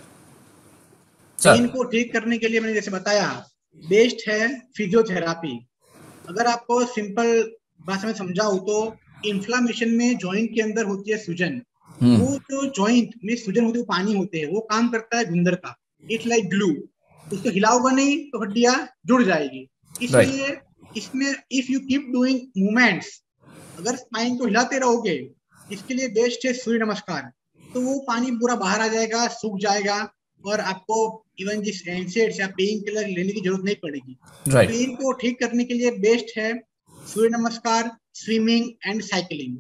पेन को ठीक करने के लिए मैंने जैसे बताया बेस्ट है फिजियोथेरापी। अगर आपको सिंपल भाषा में समझाऊं तो इन्फ्लामेशन में जॉइंट के अंदर होती है सूजन, वो जो जॉइंट में सूजन होती है वो पानी होते हैं, वो काम करता है गुंदर का, इट्स लाइक ग्लू। उसको हिलाओगे नहीं तो हड्डियां जुड़ जाएगी। इसलिए इसमें if you keep doing movements, अगर स्पाइन को हिलाते रहोगे, इसके लिए बेस्ट है सूर्य नमस्कार। तो वो पानी पूरा बाहर आ जाएगा, सूख जाएगा और आपको इवन जिस एनसेड्स या पेन किलर लेने की जरूरत नहीं पड़ेगी। पेन को ठीक करने के लिए बेस्ट है सूर्य नमस्कार, स्विमिंग एंड साइकिलिंग।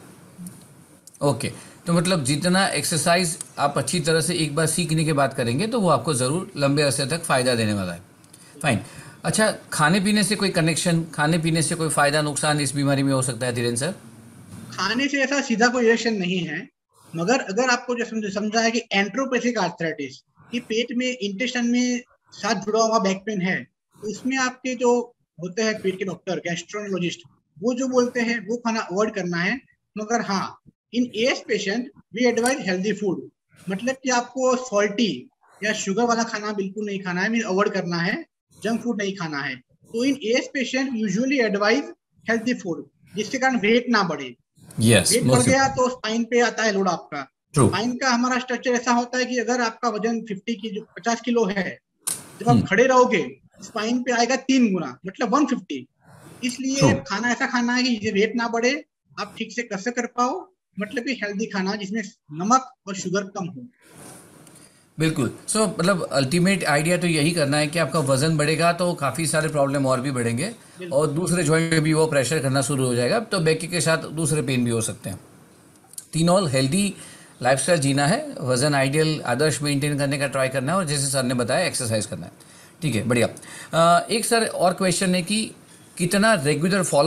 ओके, तो मतलब जितना एक्सरसाइज आप अच्छी तरह से एक बार सीखने के बाद करेंगे तो वो आपको ज़रूर लंबे अरसे तक फ़ायदा देने वाला है। फाइन। अच्छा, खाने पीने से कोई कनेक्शन, खाने पीने से कोई फ़ायदा नुकसान इस बीमारी में हो सकता है धीरेन सर? खाने से ऐसा सीधा कोई रिलेशन नहीं है, मगर अगर आपको जो समझा है कि एंट्रोपैथिक आर्थराइटिस कि पेट में इंटेस्टाइन में साथ जुड़ा हुआ बैक पेन है, तो उसमें आपके जो होते हैं पेट के डॉक्टर, गैस्ट्रोएंटरोलॉजिस्ट, वो जो बोलते हैं वो खाना अवॉइड करना है। मगर हाँ, in AS patient we advise healthy food, मतलब कि आपको सॉल्टी या शुगर वाला खाना बिल्कुल नहीं खाना है, मीन अवॉइड करना है, जंक फूड नहीं खाना है। तो in AS patient usually advise healthy food, जिसके कारण वेट ना बढ़े। वेट बढ़ गया तो स्पाइन पे आता है लोड आपका। स्पाइन का हमारा स्ट्रक्चर ऐसा होता है कि अगर आपका वजन 50 किलो है, जब आप खड़े रहोगे स्पाइन पे आएगा 3 गुना, मतलब 150। इसलिए खाना ऐसा खाना है कि वेट ना बढ़े, आप ठीक से कसरत कर पाओ, मतलब कि हेल्दी खाना जिसमें नमक और शुगर कम हो। बिल्कुल। सो मतलब अल्टीमेट आइडिया तो यही करना है कि आपका वजन बढ़ेगा तो काफ़ी सारे प्रॉब्लम और भी बढ़ेंगे और दूसरे जॉइंट में भी वो प्रेशर करना शुरू हो जाएगा, तो बैक के साथ दूसरे पेन भी हो सकते हैं। तीनों हेल्दी लाइफस्टाइल जीना है, वजन आइडियल आदर्श मेंटेन करने का ट्राई करना है और जैसे सर ने बताया एक्सरसाइज करना है। ठीक है, बढ़िया। एक सर और क्वेश्चन है कि कितना रेगुलर फॉलोअप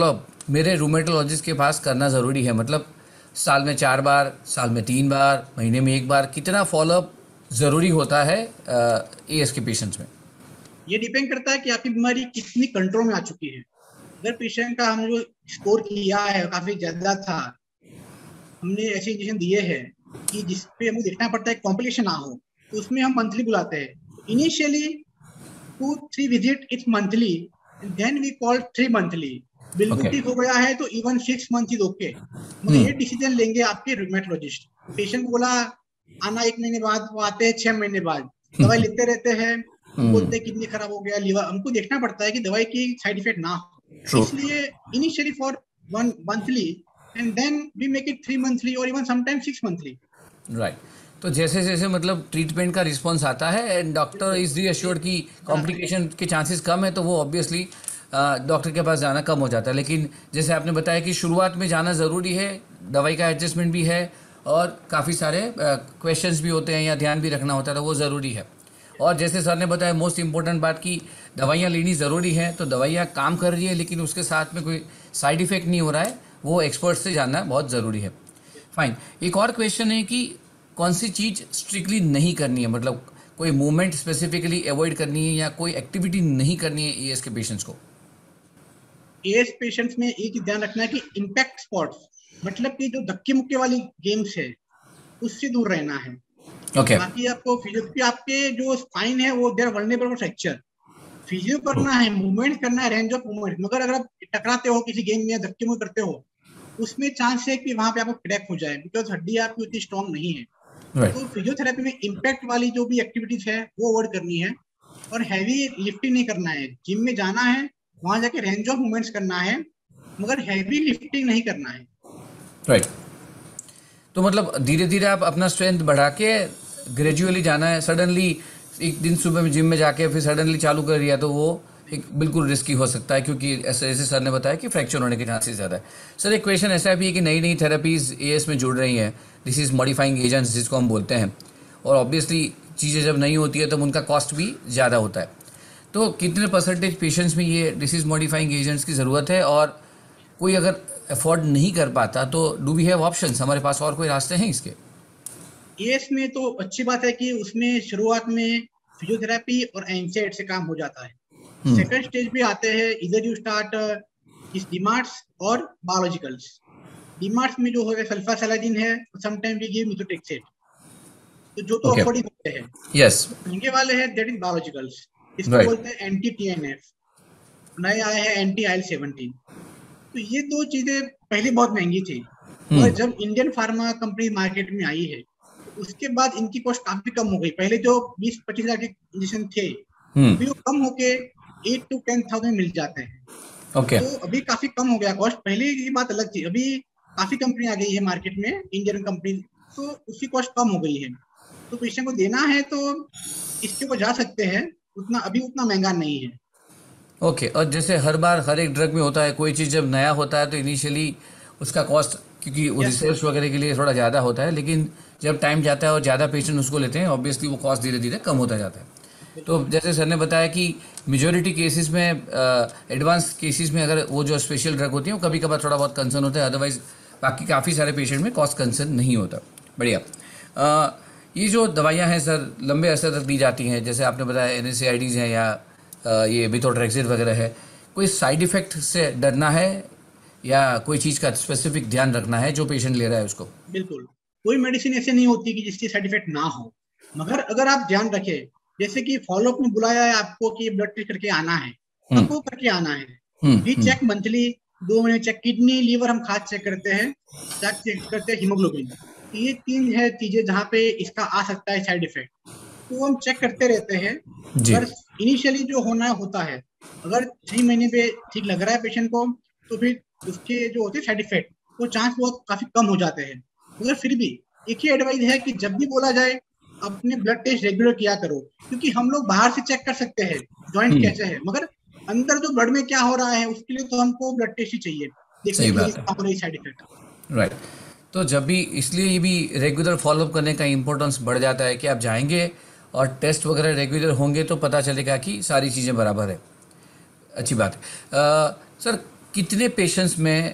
मेरे रूमेटोलॉजिस्ट के पास करना ज़रूरी है? मतलब साल में 4 बार, साल में 3 बार, महीने में 1 बार, कितना फॉलोअप ज़रूरी होता है एएस के पेशेंट्स में? ये डिपेंड करता है कि आपकी बीमारी कितनी कंट्रोल में आ चुकी है। अगर पेशेंट का हमने जो स्कोर किया है काफी ज्यादा था, हमने ऐसे इंजेक्शन दिए हैं कि जिसपे हमें देखना पड़ता है कॉम्प्लिकेशन ना हो, तो उसमें हम मंथली बुलाते हैं। Initially 2-3 visit it's monthly, then we call 3 monthly. बिल्कुल Okay. ठीक हो गया है तो इवन 6 मंथ इज ओके, मगर ये डिसीजन लेंगे आपके रूमेटोलॉजिस्ट। पेशेंट को बोला आना 1 महीने बाद, वो आते हैं 6 महीने बाद, दवाई लेते रहते हैं, हम बोलते हैं किडनी खराब हो गया, लीवर, हमको देखना पड़ता है कि दवाई की साइड इफेक्ट ना हो। True. इसलिए initially for 1 monthly and then we make it 3 monthly और इवन समटाइम 6 मंथली। राइट। तो जैसे जैसे मतलब ट्रीटमेंट का रिस्पॉन्स आता है एंड डॉक्टर इज रीअश्योर्ड कि कॉम्प्लिकेशन के चांसेस कम है, तो वो ऑब्वियसली डॉक्टर के पास जाना कम हो जाता है। लेकिन जैसे आपने बताया कि शुरुआत में जाना ज़रूरी है, दवाई का एडजस्टमेंट भी है और काफ़ी सारे क्वेश्चंस भी होते हैं या ध्यान भी रखना होता है, तो वो ज़रूरी है। और जैसे सर ने बताया मोस्ट इम्पोर्टेंट बात कि दवाइयाँ लेनी ज़रूरी है, तो दवाइयाँ काम कर रही है लेकिन उसके साथ में कोई साइड इफ़ेक्ट नहीं हो रहा है, वो एक्सपर्ट से जानना बहुत ज़रूरी है। फाइन। एक और क्वेश्चन है कि कौन सी चीज़ स्ट्रिक्टली नहीं करनी है, मतलब कोई मूवमेंट स्पेसिफिकली अवॉइड करनी है या कोई एक्टिविटी नहीं करनी है एएस के पेशेंट्स को? एएस पेशेंट्स में एक ही ध्यान रखना है कि इम्पैक्ट स्पॉट्स, मतलब कि जो धक्के मुक्के वाली गेम्स है उससे दूर रहना है। ओके। बाकी आपको फिजियोथेरेपी, आपके जो स्पाइन है वो there vulnerable for fracture, physio करना है, मूवमेंट करना है, रेंज ऑफ मूवमेंट। मगर अगर आप टकराते हो किसी गेम में, धक्के मुक्के करते हो, उसमें चांस है कि वहां पे आपको क्रैक हो जाए, बिकॉज हड्डी आपकी उतनी स्ट्रॉन्ग नहीं है। राइट। तो फिजियोथेरेपी में इम्पैक्ट वाली जो भी एक्टिविटीज है वो अवॉइड करनी है, और हैवी लिफ्टिंग नहीं करना है। जिम में जाना है, वहां जाके रेंज ऑफ मूवमेंट्स करना है, मगर हैवी लिफ्टिंग नहीं करना है। राइट। तो मतलब धीरे धीरे आप अपना स्ट्रेंथ बढ़ा के ग्रेजुअली जाना है। सडनली एक दिन सुबह में जिम में जाके फिर सडनली चालू कर दिया तो वो एक बिल्कुल रिस्की हो सकता है, क्योंकि ऐसे जैसे सर ने बताया कि फ्रैक्चर होने के चांसेस ज़्यादा है। सर एक क्वेश्चन ऐसा भी है कि नई नई थेरेपीज़ एएस में जुड़ रही हैं, डिसीज मॉडिफाइंग एजेंट्स जिसको हम बोलते हैं, और ऑब्वियसली चीज़ें जब नहीं होती है तब उनका कॉस्ट भी ज़्यादा होता है। तो कितने परसेंटेज पेशेंट्स में ये डिसीज मॉडिफाइंग एजेंट्स की ज़रूरत है, और कोई अगर अफोर्ड नहीं कर पाता तो डू वी हैव ऑप्शंस, हमारे पास और कोई रास्ते हैं इसके? एएस में तो अच्छी बात है कि उसमें शुरुआत में फिजियोथेरेपी और एनसेड से काम हो जाता है। सेकंड स्टेज पे आते हैं, इधर यू स्टार्ट इस डीमार्ट्स और बायोलॉजिकल्स। डीमार्ट्स में जो है सल्फासालाजिन है, समटाइम वी गिव मिथोट्रेक्सेट, तो जो तो ओके। अफोर्डिंग होते हैं। यस। महंगे वाले हैं दैट इज बायोलॉजिकल्स, इसको राइट। बोलते हैं एंटी टीएनएफ। नए आए हैं एंटी IL-17। तो ये दो चीजें पहले बहुत महंगी थी, और जब इंडियन फार्मा कंपनी मार्केट में आई है तो उसके बाद इनकी कॉस्ट काफी कम हो गई। पहले जो 20-25 हजार के इंजेक्शन थे, अभी वो कम होके 8 to 10,000 मिल जाते हैं। ओके। तो अभी काफी कम हो गया कॉस्ट। पहले की बात अलग थी, अभी काफी कंपनी आ गई है मार्केट में, इंडियन कंपनी, तो उसकी कॉस्ट कम हो गई है। तो पेशेंट को देना है तो इसके ऊपर जा सकते हैं, उतना अभी उतना महंगा नहीं है। ओके। और जैसे हर बार हर एक ड्रग में होता है, कोई चीज़ जब नया होता है तो इनिशियली उसका कॉस्ट, क्योंकि वो Yes, रिसर्च वगैरह के लिए थोड़ा ज़्यादा होता है, लेकिन जब टाइम जाता है और ज़्यादा पेशेंट उसको लेते हैं, ऑब्वियसली वो कॉस्ट धीरे धीरे कम होता जाता है। तो जैसे सर ने बताया कि मेजोरिटी केसेस में, एडवांस केसेस में, अगर वो जो स्पेशल ड्रग होती है वो कभी कभार थोड़ा बहुत कंसर्न होता है, अदरवाइज बाकी काफ़ी सारे पेशेंट में कॉस्ट कंसर्न नहीं होता। बढ़िया। ये जो दवाइयाँ हैं सर लंबे अरसे तक दी जाती हैं, जैसे आपने बताया NSAIDs हैं या ये मिथोट्रेक्सेट वगैरह है, कोई साइड इफ़ेक्ट से डरना है या कोई चीज़ का स्पेसिफिक ध्यान रखना है जो पेशेंट ले रहा है उसको? बिल्कुल, कोई मेडिसिन ऐसे नहीं होती कि जिसकी साइड इफेक्ट ना हो, मगर अगर आप ध्यान रखें, जैसे कि फॉलोअप में बुलाया है आपको कि ब्लड टेस्ट करके आना है, आपको करके आना है। वी चेक मंथली, 2 महीने चेक, किडनी लिवर हम खास चेक करते हैं, चेक करते हैं हीमोग्लोबिन। ये 3 है चीजें जहाँ पे इसका आ सकता है साइड इफेक्ट, तो हम चेक करते रहते हैं। जी। अगर इनिशियली जो होना होता है, अगर 3 महीने पे ठीक लग रहा है पेशेंट को, तो फिर उसके जो होते हैं साइड इफेक्ट, वो चांस बहुत काफी कम हो जाते हैं। मगर फिर भी एक ही एडवाइस है कि जब भी बोला जाए अपने ब्लड टेस्ट रेगुलर किया करो, क्योंकि हम लोग बाहर से चेक कर सकते हैं जॉइंट कैसे है, मगर अंदर जो ब्लड में क्या हो रहा है उसके लिए तो हमको ब्लड टेस्ट ही चाहिए, देखने सही के लिए बात है। क्या हो रही साइड इफेक्ट। राइट। तो जब भी, इसलिए ये भी रेगुलर फॉलोअप करने का इम्पोर्टेंस बढ़ जाता है कि आप जाएंगे और टेस्ट वगैरह रेगुलर होंगे तो पता चलेगा कि सारी चीज़ें बराबर है। अच्छी बात है। सर कितने पेशेंट्स में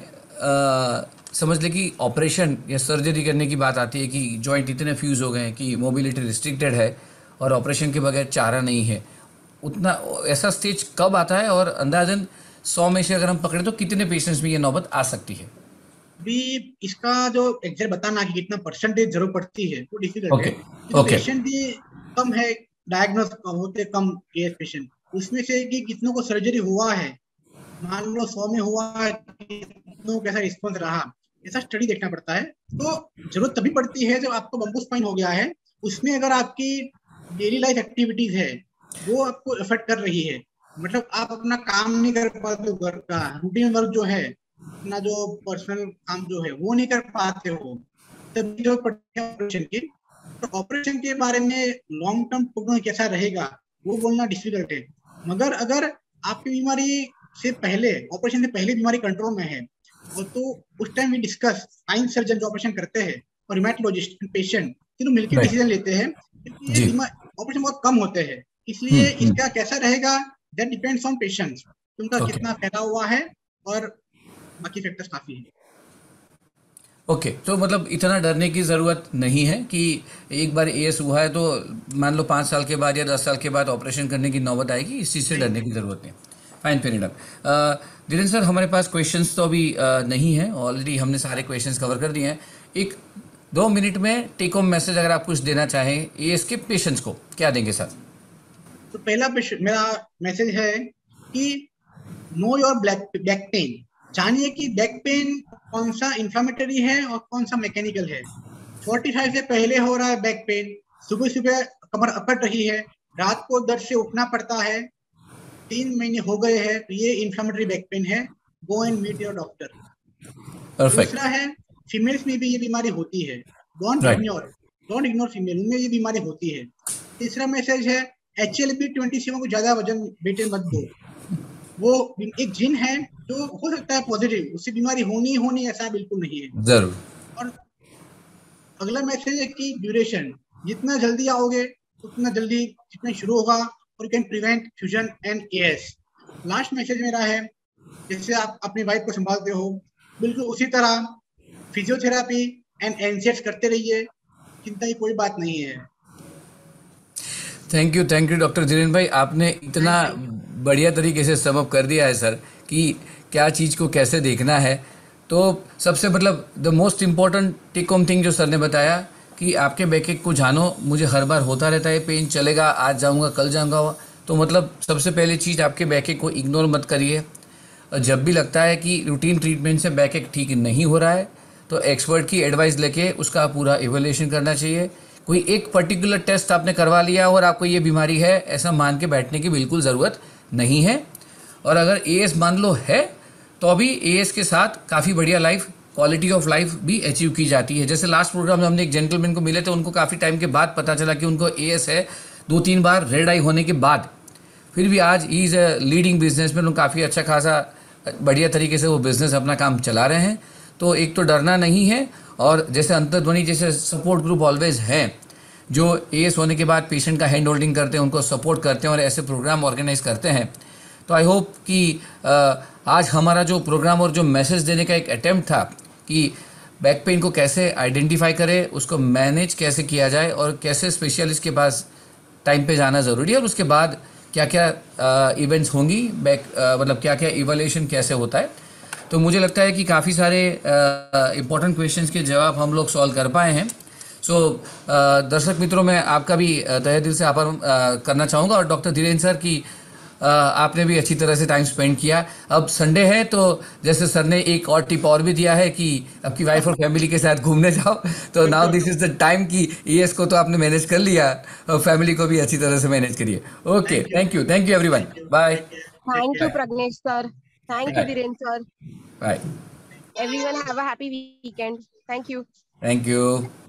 समझ ले कि ऑपरेशन या सर्जरी करने की बात आती है कि जॉइंट इतने फ्यूज हो गए हैं कि मोबिलिटी रिस्ट्रिक्टेड है और ऑपरेशन के बगैर चारा नहीं है, उतना ऐसा स्टेज कब आता है और अंदाजन 100 में से अगर हम पकड़े तो कितने पेशेंट्स में ये नौबत आ सकती है? अभी इसका जो एग्जैक्ट बताना कि कितना परसेंटेज जरूर पड़ती है वो डिफिकल्ट है, ओके क्योंकि ओके पेशेंट भी कम है, डायग्नोस होते कम केस पेशेंट, उसमें से कि कितनों को सर्जरी हुआ है, मान लो 100 में हुआ है, कितनों कैसा रिस्पॉन्स रहा, ऐसा स्टडी देखना पड़ता है। तो जरूरत तभी पड़ती है जब आपको बम्बू स्पाइन हो गया है, उसमें अगर आपकी डेली लाइफ एक्टिविटीज है वो आपको अफेक्ट कर रही है, मतलब आप अपना काम नहीं कर पाते हो, घर का रूटीन वर्क जो है, अपना जो पर्सनल काम जो है वो नहीं कर पाते हो, तभी जरूरत पड़ती है ऑपरेशन की। तो ऑपरेशन के बारे में लॉन्ग टर्म प्रोग्नोसिस कैसा रहेगा वो बोलना डिफिकल्ट है, मगर अगर आपकी बीमारी से पहले, ऑपरेशन से पहले बीमारी कंट्रोल में है, और तो उस टाइम वी डिस्कस, साइंस सर्जन जो ऑपरेशन करते हैं और हेमेटोलॉजिस्ट पेशेंट तीनों मिलकर राइट डिसीजन लेते हैं, क्योंकि ये जी ऑपरेशन बहुत कम होते हैं, इसलिए हम्म। इसका कैसा रहेगा दैट डिपेंड्स ऑन पेशेंट्स, उनका ओके कितना फैला हुआ है और बाकी फैक्टर्स काफी है। ओके तो मतलब इतना डरने की ज़रूरत नहीं है कि एक बार एएस हुआ है तो मान लो 5 साल के बाद या 10 साल के बाद ऑपरेशन करने की नौबत आएगी, इस चीज़ से नहीं डरने की ज़रूरत नहीं। Fine fair enough. Dhirendra sir, हमारे पास क्वेश्चंस तो अभी नहीं है, ऑलरेडी हमने सारे क्वेश्चंस कवर कर दिए हैं। एक 2 मिनट में टेक होम मैसेज अगर आप कुछ देना चाहें एएस के पेशेंट्स को, क्या देंगे सर? तो पहला मेरा मैसेज है कि नो योर बैक पेन, जानिए कि बैक पेन कौन सा इंफ्लेमेटरी है और कौन सा मैकेनिकल है। 45 से पहले हो रहा है बैक पेन, सुबह सुबह कमर अकड़ रही है, रात को दर्द से उठना पड़ता है, 3 महीने हो गए हैं, तो ये इंफ्लेमेटरी बैक पेन है, go and meet your doctor. Perfect. दूसरा है फीमेल्स में भी ये बीमारी होती है, डोंट राइट इग्नोर फीमेल, उनमें ये बीमारी होती है। तीसरा मैसेज है HLB-27 को ज्यादा वजन बेटे मत दो, वो एक जीन है जो हो सकता है पॉजिटिव, उससे बीमारी होनी ऐसा बिल्कुल नहीं है। ज़रूर। और अगला मैसेज है कि ड्यूरेशन, जितना जल्दी आओगे उतना जल्दी ट्रीटमेंट शुरू होगा और you can prevent fusion and AS. Last message मेरा है, जैसे आप अपनी वाइफ को संभालते हो बिल्कुल उसी तरह फिजियोथेरापी एंड एनसीएस करते रहिए, चिंता की कोई बात नहीं है। थैंक यू डॉक्टर धीरेन्द्र भाई, आपने इतना बढ़िया तरीके से समअप कर दिया है सर कि क्या चीज़ को कैसे देखना है। तो सबसे मतलब the most important take home thing जो सर ने बताया कि आपके बैकएक को जानो, मुझे हर बार होता रहता है पेन, चलेगा आज जाऊंगा कल जाऊंगा, तो मतलब सबसे पहले चीज़ आपके बैकएक को इग्नोर मत करिए। जब भी लगता है कि रूटीन ट्रीटमेंट से बैकएक ठीक नहीं हो रहा है तो एक्सपर्ट की एडवाइस लेके उसका पूरा इवैल्यूएशन करना चाहिए। कोई एक पर्टिकुलर टेस्ट आपने करवा लिया और आपको ये बीमारी है ऐसा मान के बैठने की बिल्कुल ज़रूरत नहीं है। और अगर एएस मान लो है तो अभी एएस के साथ काफ़ी बढ़िया लाइफ, क्वालिटी ऑफ लाइफ भी अचीव की जाती है। जैसे लास्ट प्रोग्राम में हमने एक जेंटलमैन को मिले थे, उनको काफ़ी टाइम के बाद पता चला कि उनको एएस है, 2-3 बार रेड आई होने के बाद, फिर भी आज ही इज़ अ लीडिंग बिजनेसमैन, काफ़ी अच्छा खासा बढ़िया तरीके से वो बिज़नेस अपना काम चला रहे हैं। तो एक तो डरना नहीं है, और जैसे अंतर्ध्वनि जैसे सपोर्ट ग्रुप ऑलवेज हैं जो एएस होने के बाद पेशेंट का हैंड होल्डिंग करते हैं, उनको सपोर्ट करते हैं और ऐसे प्रोग्राम ऑर्गेनाइज करते हैं। तो आई होप कि आज हमारा जो प्रोग्राम और जो मैसेज देने का एक अटेम्प्ट था कि बैक पेन को कैसे आइडेंटिफाई करें, उसको मैनेज कैसे किया जाए और कैसे स्पेशलिस्ट के पास टाइम पे जाना ज़रूरी है, और उसके बाद क्या क्या इवेंट्स होंगी, मतलब क्या क्या इवैल्यूएशन कैसे होता है। तो मुझे लगता है कि काफ़ी सारे इम्पोर्टेंट क्वेश्चंस के जवाब हम लोग सॉल्व कर पाए हैं। सो दर्शक मित्रों, मैं आपका भी तहे दिल से आभार करना चाहूँगा, और डॉक्टर धीरेन्द्र सर की आपने भी अच्छी तरह से टाइम स्पेंड किया। अब संडे है तो जैसे सर ने एक और टिप और भी दिया है कि आपकी वाइफ और फैमिली के साथ घूमने जाओ, तो now this is the time कि एएस को तो आपने मैनेज कर लिया और फैमिली को भी अच्छी तरह से मैनेज करिए। Okay, thank you everyone, bye. Thank you Pragyesh sir, thank you Dhirendra sir, bye. everyone have a happy weekend, thank you। Thank you.